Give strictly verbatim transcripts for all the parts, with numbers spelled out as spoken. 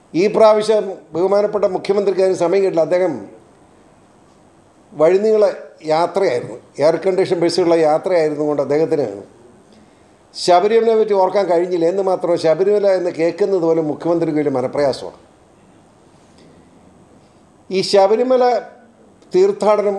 ഈ പ്രാവശ്യം ബഹുമാനപ്പെട്ട മുഖ്യമന്ത്രിക്ക് അതിന് സമയം കിട്ടില്ല. അദ്ദേഹം വഴിനീള യാത്രയായിരുന്നു, എയർ കണ്ടീഷൻ ബസ്സുള്ള യാത്രയായിരുന്നു കൊണ്ട് അദ്ദേഹത്തിന് ശബരിമലയെ പറ്റി ഓർക്കാൻ കഴിഞ്ഞില്ല. എന്ന് മാത്രം ശബരിമല എന്ന് കേൾക്കുന്നത് പോലും മുഖ്യമന്ത്രിക്ക് വലിയ മനപ്രയാസമാണ്. ഈ ശബരിമല തീർത്ഥാടനം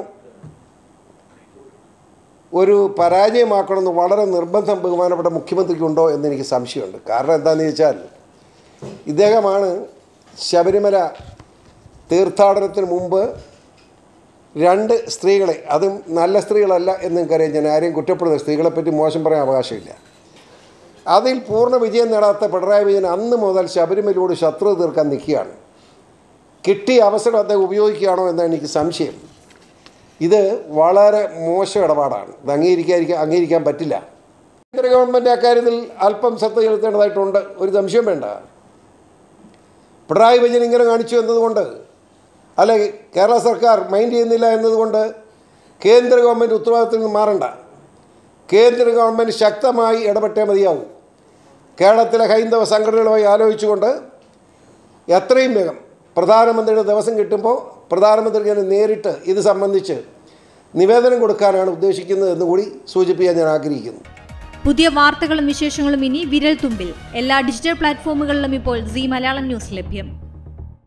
ഒരു പരാജയമാക്കണമെന്ന് വളരെ നിർബന്ധം ബഹുമാനപ്പെട്ട മുഖ്യമന്ത്രിക്കുണ്ടോ എന്നെനിക്ക് സംശയമുണ്ട്. കാരണം എന്താണെന്ന് ചോദിച്ചാൽ ഇദ്ദേഹമാണ് ശബരിമല തീർത്ഥാടനത്തിന് മുമ്പ് രണ്ട് സ്ത്രീകളെ, അതും നല്ല സ്ത്രീകളല്ല എന്ന് നിങ്ങൾക്കറിയാം, ഞാൻ ആരെയും കുറ്റപ്പെടുന്നത്, സ്ത്രീകളെപ്പറ്റി മോശം പറയാൻ അവകാശമില്ല, അതിൽ പൂർണ്ണ വിജയം നേടാത്ത പിണറായി വിജയൻ അന്ന് മുതൽ ശബരിമലയോട് ശത്രുത തീർക്കാൻ നിൽക്കുകയാണ്. കിട്ടിയ അവസരം അദ്ദേഹം ഉപയോഗിക്കുകയാണോ എന്നാണ് എനിക്ക് സംശയം. ഇത് വളരെ മോശം ഇടപാടാണ്. ഇത് അംഗീകരിക്കാതിരിക്കാൻ അംഗീകരിക്കാൻ പറ്റില്ല. കേന്ദ്ര ഗവൺമെൻറ് അക്കാര്യത്തിൽ അല്പം ശ്രദ്ധ ചെലുത്തേണ്ടതായിട്ടുണ്ട്, ഒരു സംശയം വേണ്ട. പിണറായി വിജയൻ ഇങ്ങനെ കാണിച്ചു എന്നതുകൊണ്ട്, അല്ലെ കേരള സർക്കാർ മൈൻഡ് ചെയ്യുന്നില്ല എന്നതുകൊണ്ട് കേന്ദ്ര ഗവൺമെൻറ് ഉത്തരവാദിത്തത്തിൽ നിന്ന് മാറണ്ട. കേന്ദ്ര ഗവൺമെൻറ് ശക്തമായി ഇടപെട്ടേ മതിയാവും. കേരളത്തിലെ ഹൈന്ദവ സംഘടനകളുമായി ആലോചിച്ചുകൊണ്ട് എത്രയും വേഗം പ്രധാനമന്ത്രിയുടെ ദിവസം കിട്ടുമ്പോൾ പ്രധാനമന്ത്രിക്ക് നേരിട്ട് ഇത് സംബന്ധിച്ച് നിവേദനം കൊടുക്കാനാണ് ഉദ്ദേശിക്കുന്നത് എന്ന് കൂടി സൂചിപ്പിക്കാൻ ഞാൻ ആഗ്രഹിക്കുന്നു. പുതിയ വാർത്തകളും വിശേഷങ്ങളും ഇനി വിരൽ തുമ്പിൽ. എല്ലാ ഡിജിറ്റൽ പ്ലാറ്റ്ഫോമുകളിലും ഇപ്പോൾ സീ മലയാളം ന്യൂസ് ലഭ്യം.